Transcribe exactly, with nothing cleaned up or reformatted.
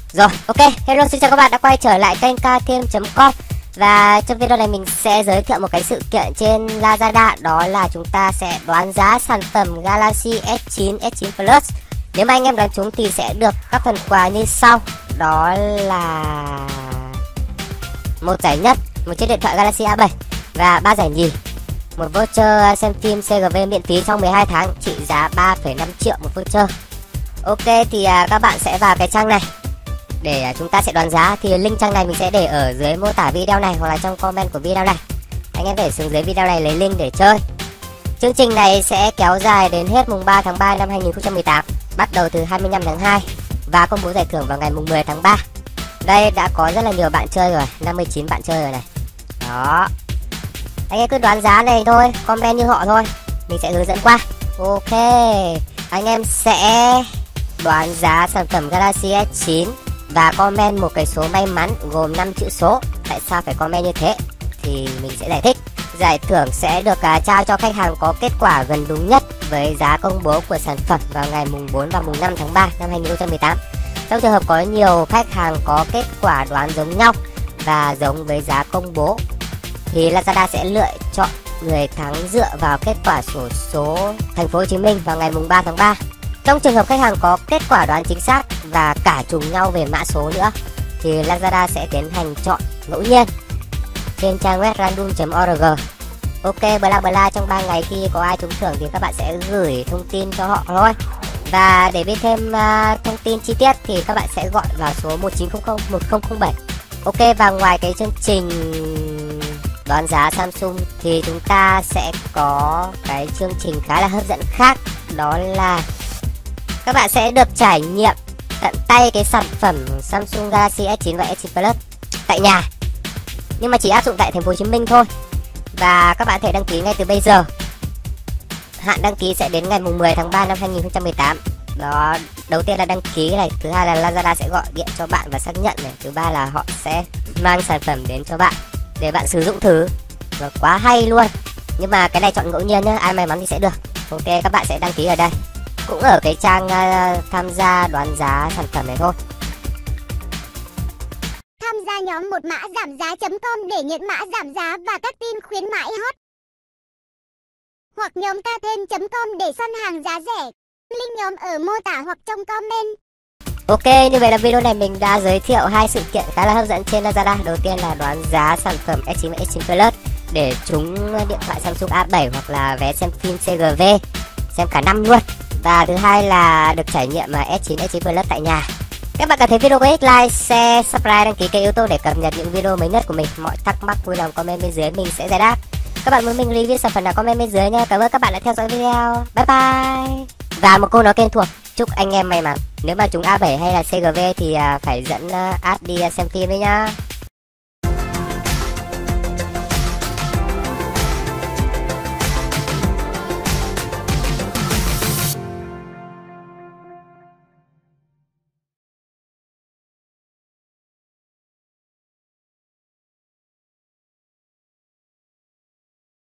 Rồi, ok, hello, xin chào các bạn đã quay trở lại kênh ktm chấm com. Và trong video này mình sẽ giới thiệu một cái sự kiện trên Lazada. Đó là chúng ta sẽ đoán giá sản phẩm Galaxy S chín, S chín Plus. Nếu mà anh em đoán trúng thì sẽ được các phần quà như sau. Đó là một giải nhất, một chiếc điện thoại Galaxy A bảy. Và ba giải nhì, một voucher xem phim xê giê vê miễn phí trong mười hai tháng trị giá ba phẩy năm triệu một voucher. Ok, thì à, các bạn sẽ vào cái trang này để chúng ta sẽ đoán giá. Thì link trang này mình sẽ để ở dưới mô tả video này hoặc là trong comment của video này. Anh em phải xuống dưới video này lấy link để chơi. Chương trình này sẽ kéo dài đến hết mùng ba tháng ba năm hai nghìn không trăm mười tám, bắt đầu từ hai mươi lăm tháng hai và công bố giải thưởng vào ngày mùng mười tháng ba. Đây đã có rất là nhiều bạn chơi rồi, năm mươi chín bạn chơi rồi này. Đó. Anh em cứ đoán giá này thôi, comment như họ thôi, mình sẽ hướng dẫn qua. Ok, anh em sẽ đoán giá sản phẩm Galaxy S chín và comment một cái số may mắn gồm năm chữ số. Tại sao phải comment như thế thì mình sẽ giải thích. Giải thưởng sẽ được uh, trao cho khách hàng có kết quả gần đúng nhất với giá công bố của sản phẩm vào ngày mùng bốn và mùng năm tháng ba năm hai nghìn không trăm mười tám. Trong trường hợp có nhiều khách hàng có kết quả đoán giống nhau và giống với giá công bố thì Lazada sẽ lựa chọn người thắng dựa vào kết quả xổ số thành phố Hồ Chí Minh vào ngày mùng ba tháng ba. Trong trường hợp khách hàng có kết quả đoán chính xác và cả trùng nhau về mã số nữa thì Lazada sẽ tiến hành chọn ngẫu nhiên trên trang web random chấm org. Ok, bla bla, trong ba ngày khi có ai trúng thưởng thì các bạn sẽ gửi thông tin cho họ thôi. Và để biết thêm uh, thông tin chi tiết thì các bạn sẽ gọi vào số một chín không không một không không bảy. Ok, và ngoài cái chương trình đoán giá Samsung thì chúng ta sẽ có cái chương trình khá là hấp dẫn khác. Đó là các bạn sẽ được trải nghiệm tận tay cái sản phẩm Samsung Galaxy S chín và S chín Plus tại nhà. Nhưng mà chỉ áp dụng tại thành phố Hồ Chí Minh thôi. Và các bạn có thể đăng ký ngay từ bây giờ. Hạn đăng ký sẽ đến ngày mùng mười tháng ba năm hai nghìn không trăm mười tám. Đó, đầu tiên là đăng ký này, thứ hai là Lazada sẽ gọi điện cho bạn và xác nhận này, thứ ba là họ sẽ mang sản phẩm đến cho bạn để bạn sử dụng thử. Và quá hay luôn. Nhưng mà cái này chọn ngẫu nhiên nhá, ai may mắn thì sẽ được. Ok, các bạn sẽ đăng ký ở đây, cũng ở cái trang uh, tham gia đoán giá sản phẩm này thôi. Tham gia nhóm một mã giảm giá chấm com để nhận mã giảm giá và các tin khuyến mãi hot. Hoặc nhóm ktm chấm com để săn hàng giá rẻ. Link nhóm ở mô tả hoặc trong comment. Ok, như vậy là video này mình đã giới thiệu hai sự kiện khá là hấp dẫn trên Lazada. Đầu tiên là đoán giá sản phẩm S chín và S chín Plus để trúng điện thoại Samsung A bảy hoặc là vé xem phim xê giê vê, xem cả năm luôn. Và thứ hai là được trải nghiệm mà S chín, S chín Plus tại nhà. Các bạn cảm thấy video có ích, like, share, subscribe, đăng ký kênh YouTube để cập nhật những video mới nhất của mình. Mọi thắc mắc vui lòng comment bên dưới mình sẽ giải đáp. Các bạn muốn mình review sản phẩm nào comment bên dưới nha. Cảm ơn các bạn đã theo dõi video. Bye bye. Và một câu nói quen thuộc, chúc anh em may mắn. Nếu mà chúng A bảy hay là xê giê vê thì phải dẫn ad đi xem phim đấy nhá.